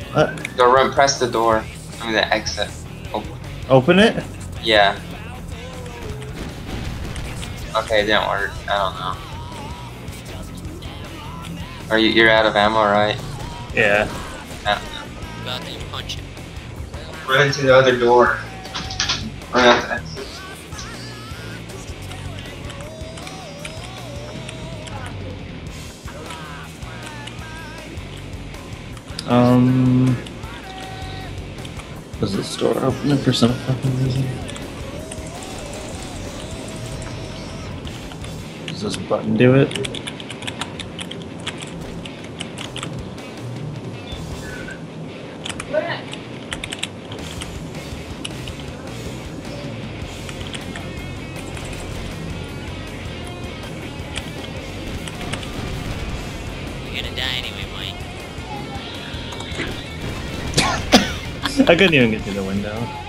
Go run, press the door. I mean the exit. Open. Open it? Yeah. Okay, it didn't work. I don't know. Are you're out of ammo, right? Yeah. I don't know. Goddamn punch it. Run into the other door. Run out the exit. Was this door open for some fucking reason? Does this button do it? You're gonna die anyway, Mike. I couldn't even get through the window.